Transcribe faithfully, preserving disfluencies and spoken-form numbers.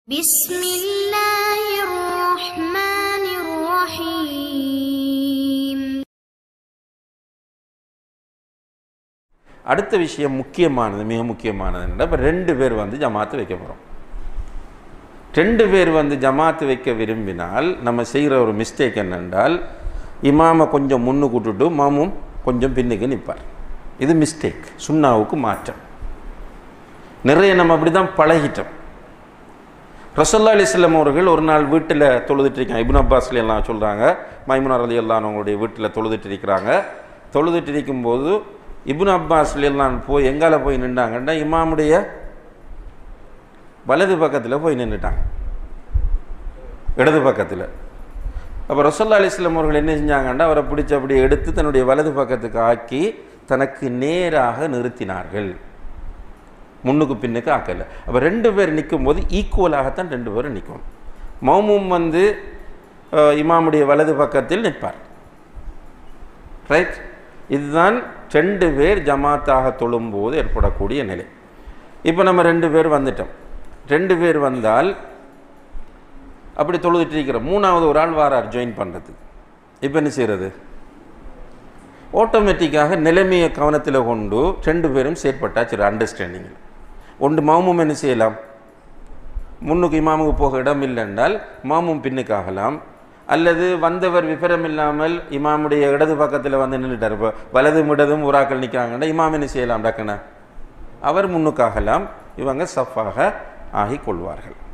பிஸ்மில்லாஹிர்ரஹ்மானிர்ரஹீம். அடுத்த விஷயம் முக்கியமானது, மிக முக்கியமானது என்ன, இப்போ ரெண்டு பேர் வந்து ஜமாத்து வைக்க போகிறோம். ரெண்டு பேர் வந்து ஜமாத்து வைக்க விரும்பினால் நம்ம செய்கிற ஒரு மிஸ்டேக் என்னென்றால், இமாமை கொஞ்சம் முன்னு கூட்டுட்டு மாமும் கொஞ்சம் பின்னுக்கு நிற்பார். இது மிஸ்டேக், சுன்னாவுக்கு மாற்றம். நிறைய நம்ம அப்படி தான் பழகிட்டோம். ரசூலுல்லாஹி அலைஹி வஸல்லம் அவர்கள் ஒரு நாள் வீட்டில் தொழுதுட்டு இருக்காங்க. இப்னு அப்பாஸ்ல எல்லாம் சொல்கிறாங்க, மைமுனா ரலியல்லாஹு அன்ஹு அவங்களுடைய வீட்டில் தொழுதுட்டு இருக்கிறாங்க. தொழுதுட்டு இருக்கும்போது இப்னு அப்பாஸ்ல எல்லாம் போய் எங்கால போய் நின்றாங்கன்னா, இமாமுடைய வலது பக்கத்தில் போய் நின்றுட்டாங்க, இடது பக்கத்தில். அப்போ ரசூலுல்லாஹி அலைஹி வஸல்லம் அவர்கள் என்ன செஞ்சாங்கன்னா, அவரை பிடிச்சி அப்படி எடுத்து தன்னுடைய வலது பக்கத்துக்கு ஆக்கி தனக்கு நேராக நிறுத்தினார்கள், முன்னுக்கு பின்னுக்கு ஆக்கலை. அப்போ ரெண்டு பேர் நிற்கும் போது ஈக்குவலாகத்தான் ரெண்டு பேரும் நிற்கும். மௌமூம் வந்து இமாமுடைய வலது பக்கத்தில் நிற்பார். ரைட், இதுதான் ரெண்டு பேர் ஜமாத்தாக தொழும்போது ஏற்படக்கூடிய நிலை. இப்போ நம்ம ரெண்டு பேர் வந்துட்டோம். ரெண்டு பேர் வந்தால் அப்படி தொழுதுட்டு இருக்கிறோம். மூணாவது ஒரு ஆள் வாரார் ஜாயின் பண்ணுறதுக்கு. இப்போ என்ன செய்கிறது? ஆட்டோமேட்டிக்காக நிலைமையை கவனத்தில் கொண்டு ரெண்டு பேரும் செயற்பட்டாச்சு அண்டர்ஸ்டாண்டிங்கில். ஒன்று மாமும் என்ன செய்யலாம், முன்னுக்கு இமாமுக்கு போக இடம் இல்லை என்றால் மாமும் பின்னுக்காகலாம். அல்லது வந்தவர் விபரம் இல்லாமல் இமாமுடைய இடது பக்கத்தில் வந்து நின்றுட்டார். இப்போ வலதும் இடதும் ஊராக்கள் நிற்கிறாங்கன்னா இமாம் என்ன செய்யலாம், டக்குனா அவர் முன்னுக்காகலாம், இவங்க சஃபாக ஆகி கொள்வார்கள்.